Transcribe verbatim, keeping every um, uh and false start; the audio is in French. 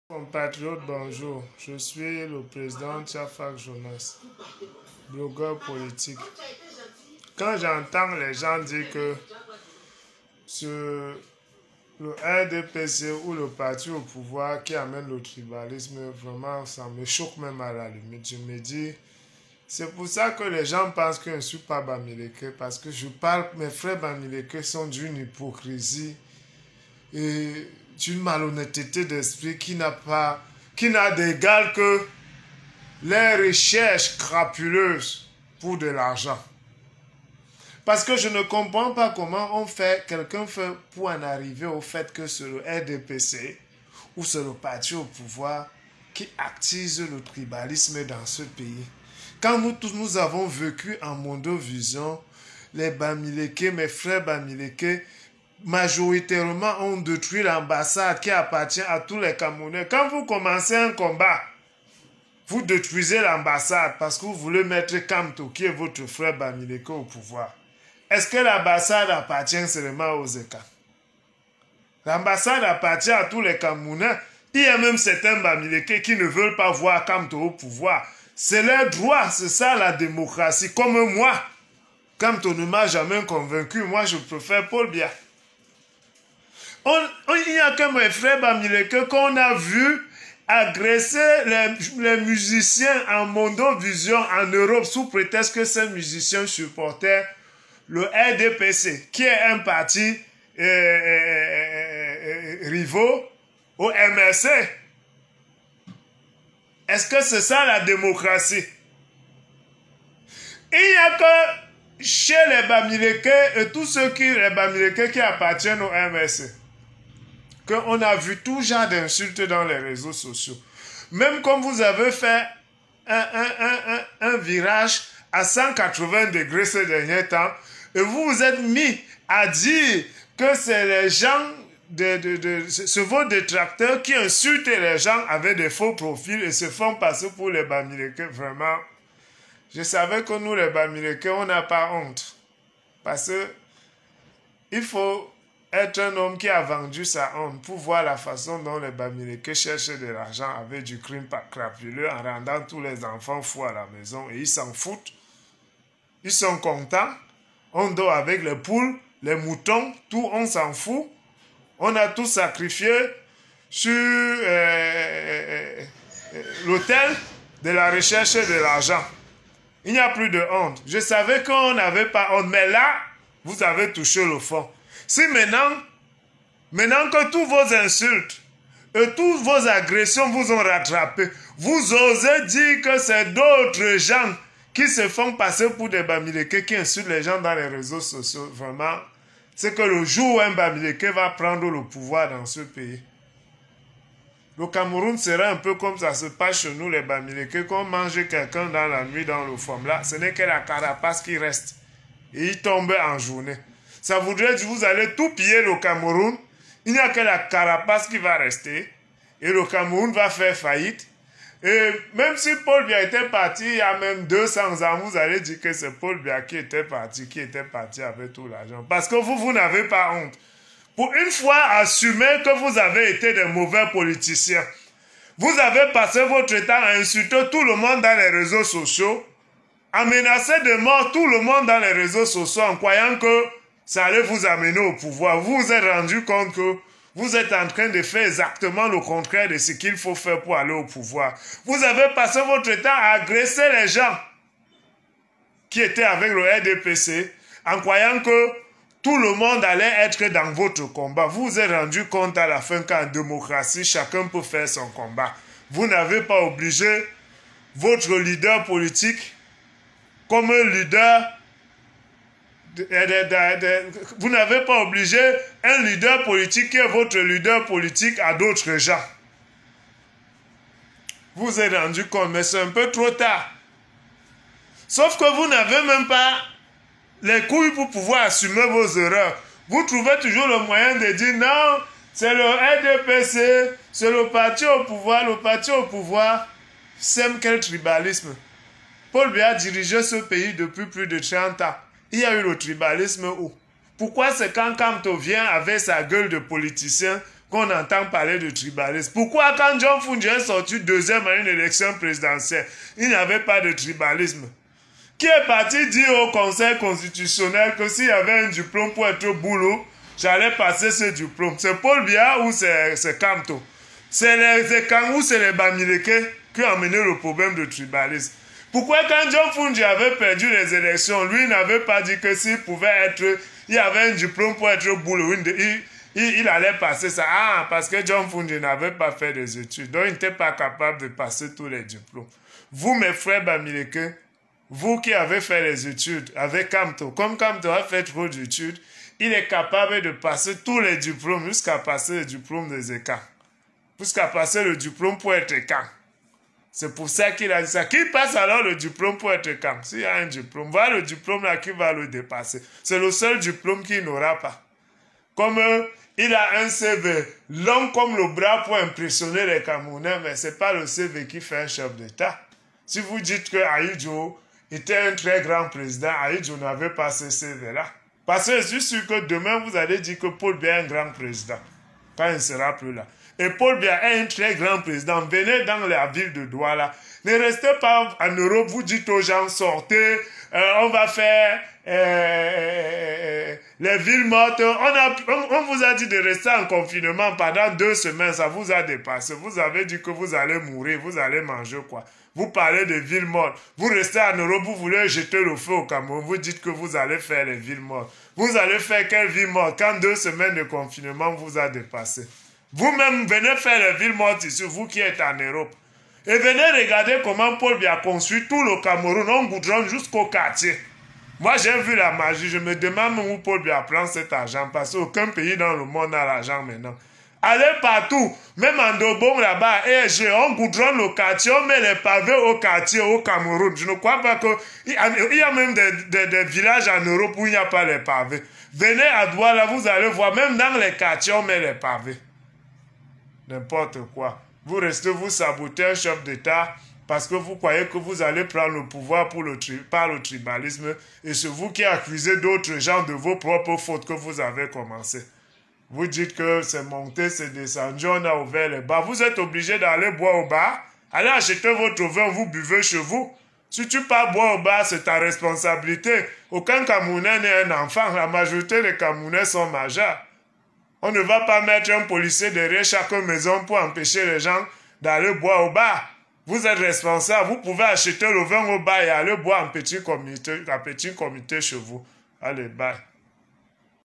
Compatriotes, bonjour. Je suis le président Tchafak Jonas, blogueur politique. Quand j'entends les gens dire que c'est le R D P C ou le parti au pouvoir qui amène le tribalisme, vraiment, ça me choque même à la limite. Je me dis, c'est pour ça que les gens pensent que je ne suis pas Bamileke, parce que je parle, mes frères Bamileke sont d'une hypocrisie et d'une malhonnêteté d'esprit qui n'a pas, qui n'a d'égal que les recherches crapuleuses pour de l'argent. Parce que je ne comprends pas comment on fait, quelqu'un fait pour en arriver au fait que c'est le R D P C ou c'est le parti au pouvoir qui active le tribalisme dans ce pays. Quand nous tous nous avons vécu en Mondovision, les Bamileke, mes frères Bamileke, majoritairement ont détruit l'ambassade qui appartient à tous les Camerounais. Quand vous commencez un combat, vous détruisez l'ambassade parce que vous voulez mettre Kamto, qui est votre frère Bamileke, au pouvoir. Est-ce que l'ambassade appartient seulement aux E C A? L'ambassade appartient à tous les Camerounais. Il y a même certains Bamileke qui ne veulent pas voir Kamto au pouvoir. C'est leur droit, c'est ça la démocratie. Comme moi, Kamto ne m'a jamais convaincu. Moi, je préfère Paul Biya. On, on, il n'y a que mes frères Bamileke qu'on a vu agresser les, les musiciens en Mondovision en Europe sous prétexte que ces musiciens supportaient le R D P C, qui est un parti euh, euh, euh, rivaux au M R C. Est-ce que c'est ça la démocratie? Il n'y a que chez les Bamileke et tous ceux qui, les Bamileke qui appartiennent au M R C, qu'on a vu tout genre d'insultes dans les réseaux sociaux. Même comme vous avez fait un, un, un, un, un virage à cent quatre-vingts degrés ces derniers temps, et vous vous êtes mis à dire que c'est les gens, de, de, de, c'est vos détracteurs qui insultent les gens avec des faux profils et se font passer pour les Bamileke. Vraiment, je savais que nous les Bamileke, on n'a pas honte. Parce que il faut être un homme qui a vendu sa honte pour voir la façon dont les Bamileke cherchent de l'argent avec du crime crapuleux en rendant tous les enfants fous à la maison. Et ils s'en foutent. Ils sont contents. On dort avec les poules, les moutons, tout, on s'en fout. On a tout sacrifié sur euh, euh, euh, l'autel de la recherche de l'argent. Il n'y a plus de honte. Je savais qu'on n'avait pas honte, mais là, vous avez touché le fond. Si maintenant, maintenant que tous vos insultes et toutes vos agressions vous ont rattrapé, vous osez dire que c'est d'autres gens qui se font passer pour des Bamileke qui insultent les gens dans les réseaux sociaux, vraiment, c'est que le jour où un Bamileke va prendre le pouvoir dans ce pays, le Cameroun sera un peu comme ça se passe chez nous, les Bamileke, qu'on mange quelqu'un dans la nuit dans le fomme. Là, ce n'est que la carapace qui reste. Et il tombe en journée. Ça voudrait dire que vous allez tout piller le Cameroun. Il n'y a que la carapace qui va rester. Et le Cameroun va faire faillite. Et même si Paul Biya était parti il y a même deux cents ans, vous allez dire que c'est Paul Biya qui était parti, qui était parti avec tout l'argent. Parce que vous, vous n'avez pas honte. Pour une fois, assumez que vous avez été des mauvais politiciens. Vous avez passé votre temps à insulter tout le monde dans les réseaux sociaux, à menacer de mort tout le monde dans les réseaux sociaux en croyant que ça allait vous amener au pouvoir. Vous vous êtes rendu compte que vous êtes en train de faire exactement le contraire de ce qu'il faut faire pour aller au pouvoir. Vous avez passé votre temps à agresser les gens qui étaient avec le R D P C en croyant que tout le monde allait être dans votre combat. Vous vous êtes rendu compte à la fin qu'en démocratie, chacun peut faire son combat. Vous n'avez pas obligé votre leader politique comme un leader. De, de, de, de, vous n'avez pas obligé un leader politique qui est votre leader politique à d'autres gens. Vous vous êtes rendu compte, mais c'est un peu trop tard. Sauf que vous n'avez même pas les couilles pour pouvoir assumer vos erreurs. Vous trouvez toujours le moyen de dire non, c'est le R D P C, c'est le parti au pouvoir, le parti au pouvoir. C'est quel tribalisme? Paul Biya a dirigé ce pays depuis plus de trente ans. Il y a eu le tribalisme où? Pourquoi c'est quand Kamto vient avec sa gueule de politicien qu'on entend parler de tribalisme. Pourquoi quand John Fungi est sorti deuxième à une élection présidentielle, il n'y avait pas de tribalisme? Qui est parti dire au Conseil constitutionnel que s'il y avait un diplôme pour être au boulot, j'allais passer ce diplôme? C'est Paul Biya ou c'est Kamto? C'est les Ekang ou c'est les Bamileke qui ont amené le problème de tribalisme? Pourquoi quand John Fungi avait perdu les élections, lui n'avait pas dit que s'il pouvait être, il y avait un diplôme pour être au boulot, il, il, il allait passer ça? Ah, parce que John Fungi n'avait pas fait des études, donc il n'était pas capable de passer tous les diplômes. Vous, mes frères Bamileke, vous qui avez fait les études avec Kamto, comme Kamto a fait trop d'études, il est capable de passer tous les diplômes jusqu'à passer le diplôme des Ekang. Jusqu'à passer le diplôme pour être Ekang. C'est pour ça qu'il a dit ça. Qui passe alors le diplôme pour être Ekang? S'il y a un diplôme, voilà le diplôme là qui va le dépasser. C'est le seul diplôme qu'il n'aura pas. Comme euh, il a un C V long comme le bras pour impressionner les Camerounais, mais ce n'est pas le C V qui fait un chef d'État. Si vous dites que Ahidjo était un très grand président, Ahidjo n'avait pas ce C V là. Parce que je suis sûr que demain vous allez dire que Paul Biya est un grand président. Quand il ne sera plus là. Et Paul Biya est un très grand président. Venez dans la ville de Douala. Ne restez pas en Europe, vous dites aux gens, sortez, euh, on va faire euh, les villes mortes. On, a, on, on vous a dit de rester en confinement pendant deux semaines, ça vous a dépassé. Vous avez dit que vous allez mourir, vous allez manger quoi. Vous parlez de villes mortes. Vous restez en Europe, vous voulez jeter le feu au Cameroun. Vous dites que vous allez faire les villes mortes. Vous allez faire quelle ville morte quand deux semaines de confinement vous a dépassé? Vous-même, venez faire les villes mortes ici, vous qui êtes en Europe. Et venez regarder comment Paul Biya construit tout le Cameroun, on goudronne jusqu'au quartier. Moi, j'ai vu la magie. Je me demande où Paul Biya prend cet argent, parce qu'aucun pays dans le monde n'a l'argent maintenant. Allez partout, même en Dobong là-bas, et on goudronne le quartier, on met les pavés au quartier, au Cameroun. Je ne crois pas que... Il y a même des, des, des villages en Europe où il n'y a pas les pavés. Venez à Douala, vous allez voir, même dans les quartiers, on met les pavés. N'importe quoi. Vous restez, vous sabotez un chef d'État parce que vous croyez que vous allez prendre le pouvoir pour le tri par le tribalisme, et c'est vous qui accusez d'autres gens de vos propres fautes que vous avez commencé. Vous dites que c'est monté, c'est descendu, on a ouvert les bars. Vous êtes obligé d'aller boire au bar. Allez acheter votre vin, vous buvez chez vous. Si tu pars boire au bar, c'est ta responsabilité. Aucun Camerounais n'est un enfant. La majorité des Camerounais sont majeurs. On ne va pas mettre un policier derrière chaque maison pour empêcher les gens d'aller boire au bar. Vous êtes responsable. Vous pouvez acheter le vin au bar et aller boire en petit comité, en petit comité chez vous. Allez, bye.